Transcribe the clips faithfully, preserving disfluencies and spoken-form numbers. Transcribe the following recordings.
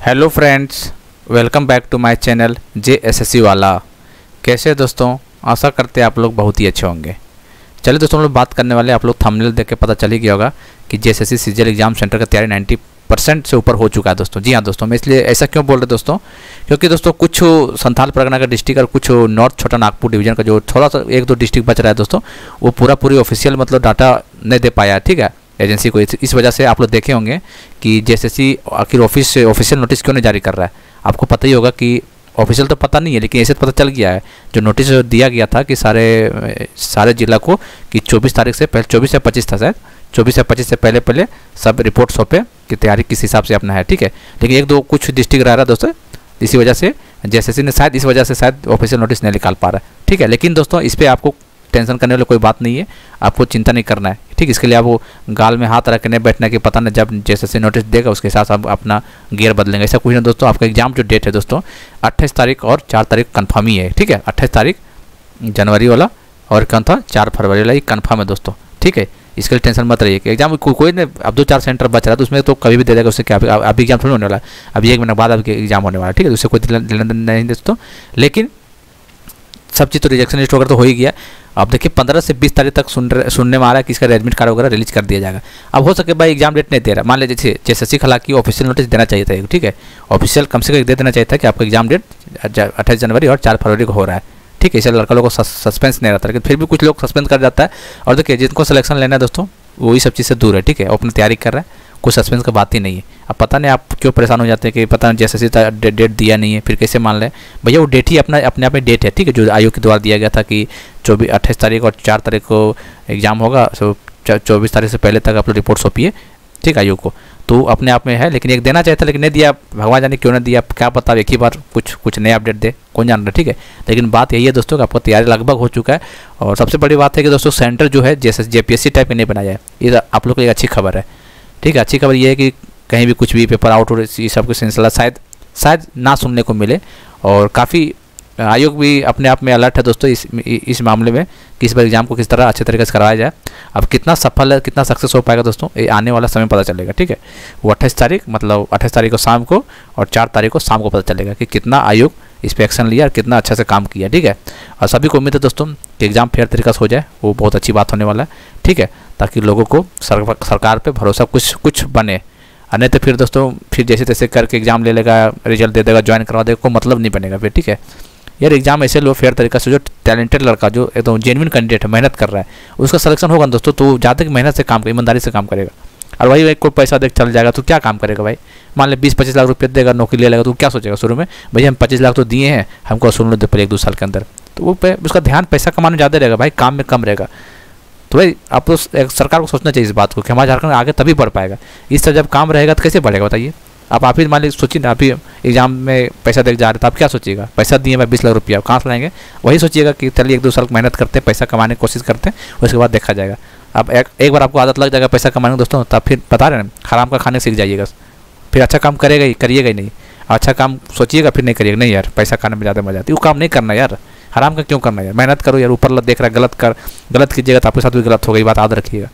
Hello friends, welcome back to my channel J S S C वाला। कैसे हैं दोस्तों? आशा करते हैं आप लोग बहुत ही अच्छे होंगे। चलिए दोस्तों, हम लोग बात करने वाले, आप लोग थंबनेल देख के पता चल ही गया होगा कि J S S C CGL exam centre का तैयारी नब्बे परसेंट से ऊपर हो चुका है दोस्तों। जी हाँ दोस्तों, मैं इसलिए ऐसा क्यों बोल रहे दोस्तों, क्योंकि दोस्तों कुछ संथाल परगना का डिस्ट्रिक्ट और कुछ नॉर्थ छोटा नागपुर डिवीजन का जो थोड़ा सा एक दो डिस्ट्रिक्ट बच रहा है दोस्तों, वो पूरा पूरी ऑफिशियल मतलब डाटा नहीं दे पाया, ठीक है, एजेंसी को। इस वजह से आप लोग देखे होंगे कि जे एस एस सी आखिर ऑफिस ऑफिशियल नोटिस क्यों नहीं जारी कर रहा है। आपको पता ही होगा कि ऑफिशियल तो पता नहीं है, लेकिन ऐसे तो पता चल गया है, जो नोटिस दिया गया था कि सारे सारे जिला को कि चौबीस तारीख से पहले, चौबीस या पच्चीस था शायद, चौबीस या पच्चीस से पहले पहले सब रिपोर्ट सौंपे कि तैयारी किस हिसाब से अपना है, ठीक है। लेकिन एक दो कुछ डिस्ट्रिक्ट रह रहा है दोस्तों, इसी वजह से जे एस एस सी ने शायद इस वजह से शायद ऑफिशियल नोटिस नहीं निकाल पा रहा है, ठीक है। लेकिन दोस्तों इस पर आपको टेंशन करने वाली कोई बात नहीं है, आपको चिंता नहीं करना है, ठीक। इसके लिए आपको गाल में हाथ रख के नहीं बैठना कि पता नहीं जब जैसे से नोटिस देगा उसके साथ आप अपना गियर बदलेंगे, ऐसा कुछ नहीं दोस्तों। आपका एग्जाम जो डेट है दोस्तों अट्ठाईस तारीख और चार तारीख कन्फर्म ही है, ठीक है। अट्ठाईस तारीख जनवरी वाला और कौन था चार फरवरी वाला, ये कन्फर्म है दोस्तों, ठीक है। इसके लिए टेंशन मत रहिए कि एग्जाम को, कोई नहीं, अब दो चार सेंटर बच रहा है तो उसमें तो कभी भी दे देगा, उससे क्या अभी एग्जाम थोड़ी होने वाला है, अभी एक महीने बाद अभी एग्जाम होने वाला है, ठीक है। उससे कोई लेना देना नहीं दोस्तों। लेकिन सब चीज़ तो रिजेक्शन लिस्ट वगैरह तो हो ही गया। अब देखिए पंद्रह से बीस तारीख तक सुन सुनने में आ रहा है कि इसका एडमिट कार्ड वगैरह रिलीज कर दिया जाएगा। अब हो सके भाई एग्जाम डेट नहीं दे रहा, मान लीजिए जैसे जैसे हालांकि ऑफिशियल नोटिस देना चाहिए था, ठीक है, ऑफिशियल कम से कम दे देना चाहिए था कि आपका एग्जाम डेट अट्ठाईस जनवरी और चार फरवरी को हो रहा है, ठीक है। इससे लड़का लोगों को सस्पेंस नहीं रहता, लेकिन फिर भी कुछ लोग सस्पेंस कर जाता है। और देखिए जिनको सिलेक्शन लेना है दोस्तों वही सब चीज़ से दूर है, ठीक है, वो अपनी तैयारी कर रहा है, कोई सस्पेंस का बात ही नहीं है। अब पता नहीं आप क्यों परेशान हो जाते हैं कि पता नहीं जैसे जैसे डेट दिया नहीं है, फिर कैसे मान लें भैया, वो डेट ही अपना अपने आप में डेट है, ठीक है, जो आयोग के द्वारा दिया गया था कि चौबीस अट्ठाईस तारीख और चार तारीख को एग्जाम होगा, सो चौबीस तारीख से पहले तक आप लोग रिपोर्ट सौंपिए, ठीक, आयोग को, तो अपने आप में है। लेकिन एक देना चाहिए था, लेकिन नहीं दिया, भगवान जाने क्यों नहीं दिया, क्या पता एक ही बार कुछ कुछ नया अपडेट दे, कौन जान रहा है, ठीक है। लेकिन बात यही है दोस्तों कि आपका तैयारी लगभग हो चुका है। और सबसे बड़ी बात है कि दोस्तों सेंटर जो है जैसे J P S C type में नहीं बनाया है, ये आप लोग को एक अच्छी खबर है, ठीक है। अच्छी खबर ये है कि कहीं भी कुछ भी पेपर आउट हो ये सब कुछ सिलसिला शायद शायद ना सुनने को मिले। और काफ़ी आयोग भी अपने आप में अलर्ट है दोस्तों इस इस मामले में कि इस बार एग्जाम को किस तरह अच्छे तरीके से करवाया जाए। अब कितना सफल है, कितना सक्सेस हो पाएगा दोस्तों, ये आने वाला समय पता चलेगा, ठीक है। वो अट्ठाईस तारीख मतलब अट्ठाईस तारीख को शाम को और चार तारीख को शाम को पता चलेगा कि कितना आयोग इस पर एक्शन लिया और कितना अच्छा से काम किया, ठीक है। और सभी को उम्मीद है दोस्तों कि एग्जाम फेयर तरीके से हो जाए, वो बहुत अच्छी बात होने वाला है, ठीक है, ताकि लोगों को सर, सरकार पर भरोसा कुछ कुछ बने। और नहीं तो फिर दोस्तों फिर जैसे तैसे करके एग्जाम ले लेगा, रिजल्ट दे देगा, ज्वाइन करवा देगा, कोई मतलब नहीं बनेगा फिर, ठीक है। यार एग्जाम ऐसे लो फेयर तरीका से, जो टैलेंटेड लड़का जो एकदम जेन्युइन कैंडिडेट है, मेहनत कर रहा है, उसका सिलेक्शन होगा दोस्तों, तो ज़्यादा की मेहनत से काम कर, ईमानदारी से काम करेगा। और वही भाई कोई पैसा देख चल जाएगा तो क्या काम करेगा भाई, मान ले बीस पच्चीस लाख रुपये देगा, नौकरी ले लेगा, तो क्या सोचेगा शुरू में, भैया हम पच्चीस लाख तो दिए हैं, हमको सुन लो दे पहले एक दो साल के अंदर, तो वो उसका ध्यान पैसा कमाने ज़्यादा रहेगा भाई, काम में कम रहेगा। तो भाई आप तो सरकार को सोचना चाहिए इस बात को कि हमारा झारखंड आगे तभी बढ़ पाएगा। इस तरह जब काम रहेगा तो कैसे बढ़ेगा बताइए। आप आप ही मान लीजिए सोचिए ना, आप ही एग्जाम में पैसा देख जा रहे तो आप क्या सोचिएगा, पैसा दिए मैं बीस लाख रुपया कहाँ से लाएंगे, वही सोचिएगा कि चलिए एक दो साल मेहनत करते हैं, पैसा कमाने की कोशिश करते हैं, उसके बाद देखा जाएगा। अब एक, एक बार आपको आदत लग जाएगा पैसा कमाने दोस्तों, तब फिर बता रहे हैं हराम का खाने सीख जाइएगा, फिर अच्छा काम करेगा ही करिएगा ही नहीं, अच्छा काम सोचिएगा फिर नहीं करिएगा, नहीं यार पैसा खाने में ज़्यादा मजा आती है, वो काम नहीं करना यार, हराम का क्यों करना यार, मेहनत करो यार, ऊपर देख रहा है गलत कर गलत कीजिएगा तो आपके साथ भी गलत होगा, ये बात याद रखिएगा,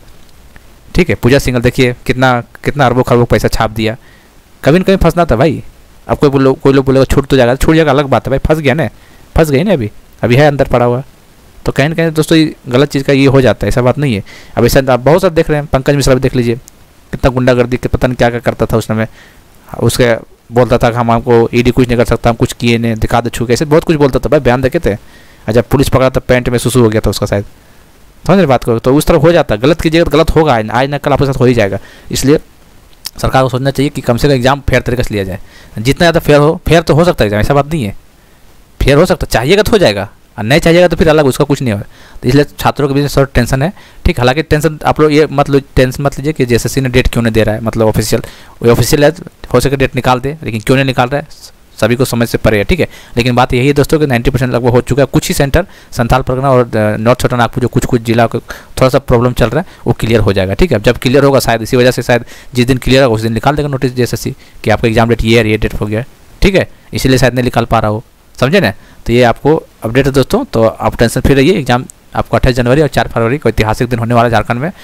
ठीक है। पूजा सिंघल देखिए कितना कितना अरबों खरबों पैसा छाप दिया, कभी न कभी फंसना था भाई। अब कोई बोलो कोई लोग बोलेगा छूट तो जाएगा, छूट जाएगा अलग बात है भाई, फंस गया ना, फंस गई ना, अभी अभी है अंदर पड़ा हुआ, तो कहीं ना कहीं दोस्तों ये गलत चीज़ का ये हो जाता है, ऐसा बात नहीं है। अब ऐसा आप बहुत सारे देख रहे हैं, पंकज मिश्रा भी देख लीजिए, कितना गुंडागर्दी के पता नहीं क्या क्या करता था उस समय, उसके बोलता था कि हम हमको ईडी कुछ नहीं कर सकता, हम कुछ किए नहीं, दिखा दे छू के, ऐसे बहुत कुछ बोलता था भाई, बयान देखे थे। और जब पुलिस पकड़ा तो पैंट में सुसु हो गया था उसका शायद, समझ रहे बात करो, तो उस तरह हो जाता है, गलत कीजिएगा तो गलत होगा, आज ना कल आपके साथ हो ही जाएगा। इसलिए सरकार को सोचना चाहिए कि कम से कम एग्जाम फेयर तरीके से लिया जाए, जितना ज़्यादा फेयर हो, फेयर तो हो सकता है एग्जाम, ऐसा बात नहीं है, फेयर हो सकता है, चाहिएगा तो हो जाएगा, और नहीं चाहिएगा तो फिर अलग, उसका कुछ नहीं होगा। तो इसलिए छात्रों के बीच थोड़ा टेंशन है, ठीक। हालांकि टेंशन आप लोग ये मतलब टेंशन मत लीजिए कि जे एस एस सी ने डेट क्यों नहीं दे रहा है, मतलब ऑफिशियल वो ऑफिशियल है, हो सके डेट निकाल दे, लेकिन क्यों नहीं निकाल रहा है सभी को समझ से परे है, ठीक है। लेकिन बात यही है दोस्तों कि नब्बे परसेंट लगभग हो चुका है। कुछ ही सेंटर संथाल परगना और नॉर्थ छोटा नागपुर जो कुछ कुछ जिला को थोड़ा सा प्रॉब्लम चल रहा है, वो क्लियर हो जाएगा, ठीक है। अब जब क्लियर होगा शायद इसी वजह से शायद जिस दिन क्लियर होगा उस दिन निकाल देगा notice J S S C कि आपका एग्जाम डेट ये है, ये डेट हो गया, ठीक है, इसीलिए शायद नहीं निकाल पा रहा हो, समझे ना। तो ये आपको अपडेट है दोस्तों, तो आप टेंशन फ्री रहिए, एग्जाम आपको अट्ठाईस जनवरी और चार फरवरी को ऐतिहासिक दिन होने वाला झारखंड में,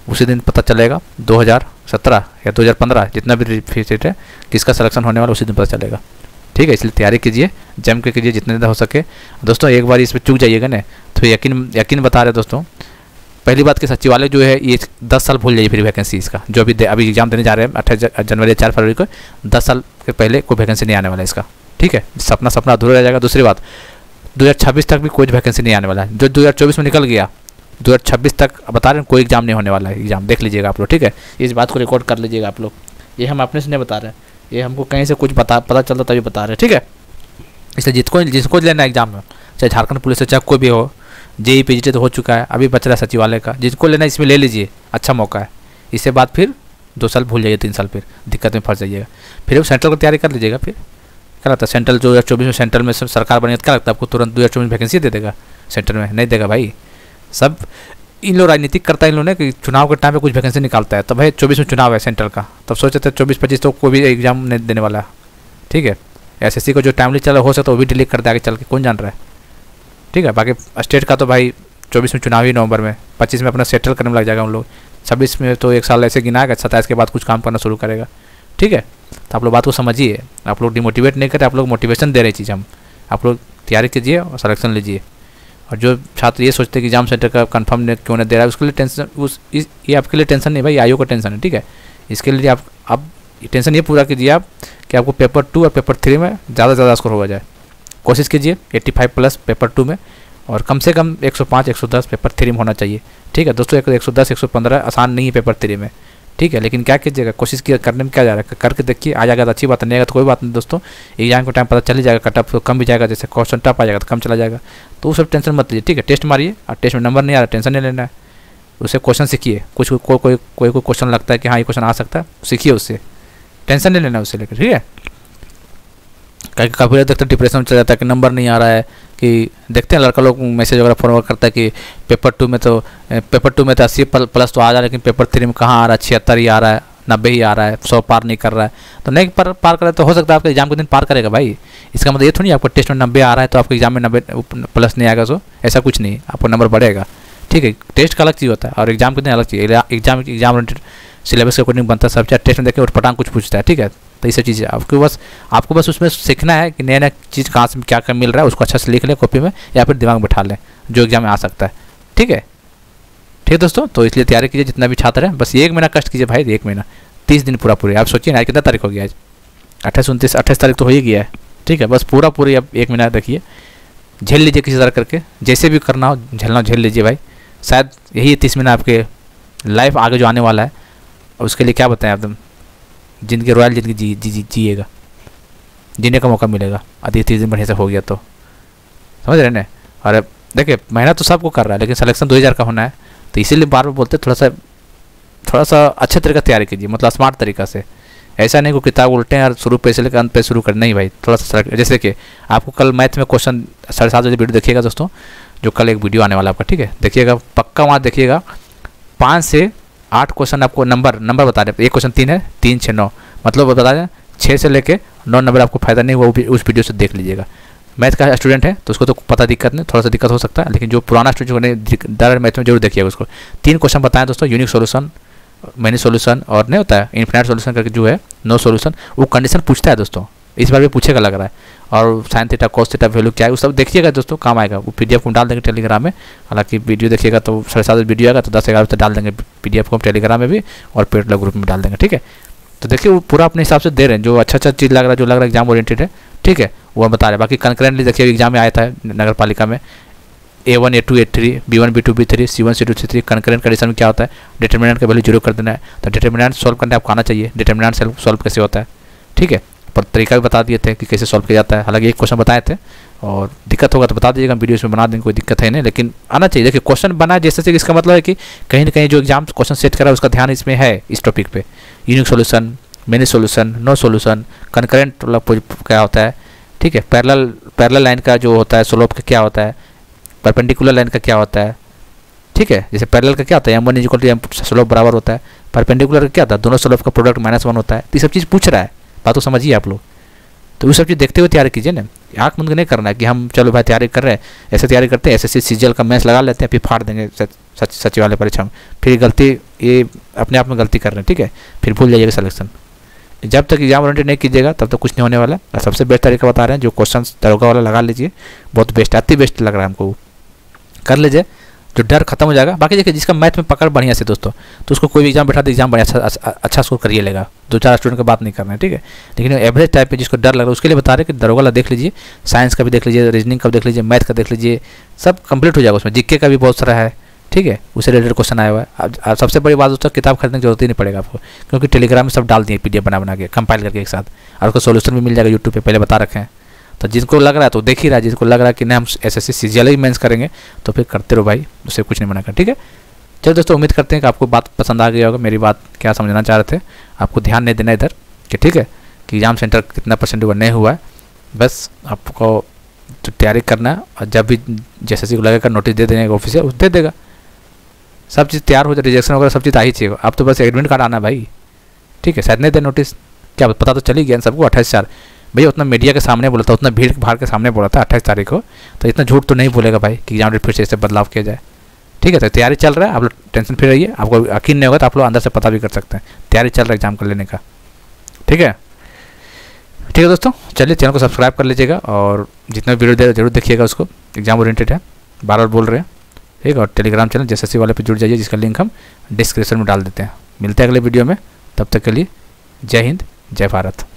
उसी दिन पता चलेगा दो हज़ार सत्रह या दो हज़ार पंद्रह जितना भी सीट है किसका सिलेक्शन होने वाला उसी दिन पता चलेगा। ठीक है, इसलिए तैयारी कीजिए, जम के कीजिए जितने ज़्यादा हो सके दोस्तों। एक बार इसमें चूक जाइएगा ना तो यकीन यकीन बता रहे दोस्तों, पहली बात कि सचिवालय जो है ये दस साल भूल जाइए फिर वैकेंसी इसका, जो अभी अभी एग्जाम देने जा रहे हैं अट्ठाईस जनवरी चार फरवरी को, दस साल के पहले कोई वैकेंसी नहीं आने वाला इसका। ठीक है, सपना सपना अधूरा रह जाएगा। दूसरी बात, दो हज़ार छब्बीस तक भी कोई वैकेंसी नहीं आने वाला है। जो दो हज़ार चौबीस में निकल गया, दो हज़ार छब्बीस तक बता रहे हैं कोई एग्जाम नहीं होने वाला है। एग्जाम देख लीजिएगा आप लोग। ठीक है, इस बात को रिकॉर्ड कर लीजिएगा आप लोग। ये हम अपने से नहीं बता रहे हैं, ये हमको कहीं से कुछ बता पता चलता तभी बता रहे हैं। ठीक है, इसलिए जिसको जिसको लेना है एग्जाम में, चाहे झारखंड पुलिस हो चाहे कोई भी हो, जेई पीजीटी तो हो चुका है, अभी बच रहा है सचिवालय का, जिसको लेना है इसमें ले लीजिए, अच्छा मौका है। इससे बाद फिर दो साल भूल जाइए, तीन साल फिर दिक्कत में फंस जाइएगा। फिर वो सेंट्रल की तैयारी कर लीजिएगा। फिर क्या लगता है सेंट्रल दो हज़ार चौबीस में सेंट्रल में सरकार बनी, क्या लगता है आपको तुरंत दो हज़ार चौबीस में वैकेंसी दे देगा सेंटर में? नहीं देगा भाई। सब इन लोग राजनीतिक करता है इन लोगों ने कि चुनाव के टाइम पे कुछ वैकेंसी निकालता है, तो भाई चौबीस में चुनाव है सेंट्रल का, तब सोचते थे चौबीस पच्चीस तो कोई भी एग्जाम नहीं देने वाला। ठीक है, एसएससी को जो टाइमली चला हो सकता है वो भी डिलीट कर दे आगे चल के, कौन जान रहा है। ठीक है, बाकी स्टेट का तो भाई चौबीस में चुनाव ही नवंबर में, पच्चीस में अपना सेटल करने में लग जाएगा उन लोग, छब्बीस में तो एक साल ऐसे गिनाएगा, सत्ताईस के बाद कुछ काम करना शुरू करेगा। ठीक है, तो आप लोग बात को समझिए, आप लोग डिमोटिवेट नहीं करें, आप लोग मोटिवेशन दे रहे चीज़ हम। आप लोग तैयारी कीजिए और सिलेक्शन लीजिए। और जो छात्र ये सोचते हैं कि एग्जाम सेंटर का कंफर्म ने क्यों नहीं दे रहा है, उसके लिए टेंशन उस इस, ये आपके लिए टेंशन नहीं भाई, आयोग का टेंशन है। ठीक है, इसके लिए आप आप टेंशन ये पूरा कीजिए आप कि आपको पेपर टू और पेपर थ्री में ज़्यादा से ज़्यादा स्कोर हो जाए। कोशिश कीजिए पचासी प्लस पेपर टू में, और कम से कम एक सौ पाँच एक सौ दस पेपर थ्री में होना चाहिए। ठीक है दोस्तों, एक सौ दस एक सौ पंद्रह आसान नहीं है पेपर थ्री में। ठीक है, लेकिन क्या कीजिएगा, कोशिश किया करने में क्या जा रहा है, करके देखिए, आ जाएगा तो अच्छी बात, नहीं आएगा तो कोई बात नहीं दोस्तों। एग्जाम के टाइम पता चल ही जाएगा, कट ऑफ कम भी जाएगा, जैसे क्वेश्चन टफ आ जाएगा तो कम चला जाएगा, तो वो सब टेंशन मत लीजिए। ठीक है, टेस्ट मारिए और टेस्ट में नंबर नहीं आ रहा टेंशन नहीं लेना है, उससे क्वेश्चन सीखिए। कुछ कोई कोई कोई कोई क्वेश्चन लगता है कि हाँ ये क्वेश्चन आ सकता है, सीखिए उससे, टेंशन नहीं लेना उससे लेकर। ठीक है, काफ़ी देखते डिप्रेशन में चल जाता है कि नंबर नहीं आ रहा है, कि देखते हैं लड़का लोग मैसेज वगैरह फॉरवर्ड करता है कि पेपर टू में तो पेपर टू में तो अस्सी प्लस तो आ जा रहा है, लेकिन पेपर थ्री में कहाँ आ रहा है, छिहत्तर ही आ रहा है, नब्बे ही आ रहा है, सौ पार नहीं कर रहा है। तो नहीं पार पार करे तो हो सकता है आपके एग्जाम के दिन पार करेगा भाई। इसका मतलब ये थोड़ी आपको टेस्ट में नब्बे आ रहा है तो आपके एग्जाम में नब्बे प्लस नहीं आएगा, सो ऐसा कुछ नहीं, आपको नंबर बढ़ेगा। ठीक है, टेस्ट का अलग चीज़ होता है और एग्जाम के दिन अलग चीज़। एग्जाम एग्जाम सिलेबस के अकॉर्डिंग बनता है सब चीज़, टेस्ट में देखिए और पटांग कुछ पूछता है। ठीक है, तो ये सब चीज़ें आपको बस आपको बस उसमें सीखना है कि नया नया चीज़ कहाँ से क्या क्या मिल रहा है, उसको अच्छा से लिख लें कॉपी में या फिर दिमाग में बैठा लें जो एग्जाम में आ सकता है। ठीक है ठीक है दोस्तों, तो इसलिए तैयारी कीजिए जितना भी छात्र है, बस एक महीना कष्ट कीजिए भाई, एक महीना तीस दिन पूरा पूरे। आप सोचिए ना कितना तारीख हो गया आज, अट्ठाईस उनतीस अट्ठाईस तारीख तो हो ही गया है। ठीक है, बस पूरा पूरी अब एक महीना देखिए, झेल लीजिए किसी तरह करके, जैसे भी करना हो झेलना झेल लीजिए भाई। शायद यही तीस महीना आपके लाइफ आगे जो आने वाला है, और उसके लिए क्या बताएं एकदम जिंदगी रॉयल जिंदगी जी जी जी जिएगा, जीने का मौका मिलेगा अति तीस दिन बढ़िया से हो गया तो, समझ रहे ना। और देखिए मेहनत तो सबको कर रहा है, लेकिन सिलेक्शन दो हज़ार का होना है, तो इसीलिए बार बार बोलते थोड़ा सा थोड़ा सा अच्छे तरीके से तैयारी कीजिए, मतलब स्मार्ट तरीका से। ऐसा नहीं को किताब उल्टे और शुरू पे से लेकर अंत पे शुरू कर, नहीं भाई, थोड़ा सा जैसे कि आपको कल मैथ में क्वेश्चन साढ़े सात बजे वीडियो देखिएगा दोस्तों, जो कल एक वीडियो आने वाला आपका। ठीक है, देखिएगा पक्का, वहाँ देखिएगा पाँच से आठ क्वेश्चन आपको नंबर नंबर बता रहे, एक क्वेश्चन तीन है, तीन छः नौ, मतलब बता दें छः से लेके नौ नंबर आपको फायदा नहीं हुआ, वो उस वीडियो से देख लीजिएगा। मैथ का स्टूडेंट है तो उसको तो पता दिक्कत नहीं, थोड़ा सा दिक्कत हो सकता है, लेकिन जो पुराना स्टूडेंट जो डर मैथ में जरूर देखिएगा उसको। तीन क्वेश्चन बताएं दोस्तों, यूनिक सोल्यूशन, मैनी सोल्यूशन और नहीं होता है इन्फिनाइट सोल्यूशन करके जो है नो सोल्यूशन, वो कंडीशन पूछता है दोस्तों, इस बार भी पूछेगा लग रहा है। और sine theta cos theta value क्या है वो सब देखिएगा दोस्तों, काम आएगा। वो पीडीएफ को डाल देंगे टेलीग्राम में, हालांकि वीडियो देखिएगा तो साढ़े सात वीडियो आएगा, तो दस ग्यारह बजे डाल देंगे पीडीएफ को हम टेलीग्राम में भी और पेड ग्रुप में डाल देंगे। ठीक है, तो देखिए वो पूरा अपने हिसाब से दे रहे हैं, जो अच्छा अच्छा चीज़ लग रहा है, जो लग रहा है एग्जाम ओरिएंटेड है। ठीक है, वो हम बता रहे हैं। बाकी कंकरेंटली देखिए एग्जाम में आया था नगर पालिका में A one A two A three B one B two B three C one C two C three concurrent condition में क्या होता है, डिटर्मिनेंट का वैल्यू जीरो कर देना है, तो डिटर्मिनेंट सॉल्व करने आपको आना चाहिए, डिटर्मिनेंट सॉल्व कैसे होता है। ठीक है, पर तरीका भी बता दिए थे कि कैसे सॉल्व किया जाता है, हालांकि एक क्वेश्चन बताए थे, और दिक्कत होगा तो बता दीजिएगा, वीडियो इसमें बना देंगे, कोई दिक्कत है नहीं, लेकिन आना चाहिए। देखिए क्वेश्चन बना जैसे से, इसका मतलब है कि कहीं ना कहीं जो एग्जाम क्वेश्चन सेट करा है उसका ध्यान इसमें है, इस टॉपिक पे। Unique solution, many solution, no solution, concurrent क्या होता है, ठीक है, पैरेलल पैरेलल लाइन का जो होता है स्लोप का क्या होता है, परपेंडिकुलर लाइन का क्या होता है। ठीक है, जैसे पैरेलल का क्या होता है, M one is equal to M slope बराबर होता है, परपेंडिकुलर का क्या होता है, दोनों स्लोप का प्रोडक्ट माइनस वन होता है। तो ये सब चीज़ पूछ रहा है, बात तो समझिए आप लोग, तो वो सब चीज़ देखते हुए तैयारी कीजिए ना। आँख बंद नहीं करना है कि हम चलो भाई तैयारी कर रहे हैं, ऐसे तैयारी करते हैं, एस एस सी सीजीएल का मैच लगा लेते हैं फिर फाड़ देंगे सच सचिवालय परीक्षा में, फिर गलती ये अपने आप में गलती कर रहे हैं, ठीक है, फिर भूल जाइएगा सिलेक्शन। जब तक एग्जाम ओरिएंटेड नहीं कीजिएगा तब तक कुछ नहीं होने वाला। और सबसे बेस्ट तरीका बता रहे हैं, जो क्वेश्चन दरोगा वाला लगा लीजिए, बहुत बेस्ट, अति बेस्ट लग रहा है हमको, कर लीजिए, जो डर खत्म हो जाएगा। बाकी देखिए जिसका मैथ में पकड़ बढ़िया से दोस्तों, तो उसको कोई भी एग्जाम बैठा दे, एग्जाम बढ़िया अच्छा अच्छा स्कोर करिए लेगा। दो चार स्टूडेंट की बात नहीं कर रहे हैं, ठीक है, लेकिन एवरेज टाइप पे जिसको डर लग रहा है उसके लिए बता रहे हैं कि दरोगा वाला देख लीजिए, साइंस का भी देख लीजिए, रीजनिंग का भी देख लीजिए, मैथ का देख लीजिए, सब कंप्लीट हो जाएगा उसमें। जीके का भी बहुत सारा है, ठीक है, उससे रिलेटेड क्वेश्चन आया हुआ है। अब अब सबसे बड़ी बात दोस्तों, किताब खरीदने की जरूरत ही नहीं पड़ेगा आपको, क्योंकि टेलीग्राम में सब डाल दिए पीडीएफ बना बना के, कंपाइल करके एक साथ, और उसका सोल्यूशन भी मिल जाएगा यूट्यूब पे, पहले बता रखे हैं। तो जिनको लग रहा है तो देख ही रहा है, जिसको लग रहा है कि नहीं हम एसएससी सीजीएल ही मेंस करेंगे, तो फिर करते रहो भाई, उससे कुछ नहीं मना कर, ठीक है। चलो दोस्तों, उम्मीद करते हैं कि आपको बात पसंद आ गया होगा, मेरी बात क्या समझना चाह रहे थे, आपको ध्यान नहीं देना इधर कि ठीक है, कि एग्जाम सेंटर कितना परसेंट हुआ नहीं हुआ है, बस आपको तो तैयारी करना है। और जब भी जैसे को लगेगा नोटिस दे देने का ऑफिसर, दे देगा, सब चीज़ तैयार हो जाए, रिजेक्शन वगैरह सब चीज़ आ ही चाहिए। आप तो बस एडमिट कार्ड आना भाई, ठीक है, शायद नहीं दे नोटिस, क्या पता तो चली गया सबको। अट्ठाईस चार भैया उतना मीडिया के सामने बोला था, उतना भीड़ भाड़ के सामने बोला था अट्ठाईस तारीख को, तो इतना झूठ तो नहीं बोलेगा भाई कि एग्जाम डेट फिर से इससे बदलाव किया जाए, ठीक है। तो तैयारी चल रहा है, आप लोग टेंशन फ्री रहिए, आपको यकीन नहीं होगा तो आप लोग अंदर से पता भी कर सकते हैं, तैयारी चल रहा है एग्जाम कर लेने का, ठीक है। ठीक है दोस्तों, चलिए चैनल को सब्सक्राइब कर लीजिएगा, और जितना वीडियो दे जरूर देखिएगा, उसको एग्जाम ओरिएंटेड है, बार बार बोल रहे हैं, ठीक है। और टेलीग्राम चैनल जेएसएससी वाले पे जुड़ जाइए, जिसका लिंक हम डिस्क्रिप्शन में डाल देते हैं। मिलते हैं अगले वीडियो में, तब तक के लिए जय हिंद, जय भारत।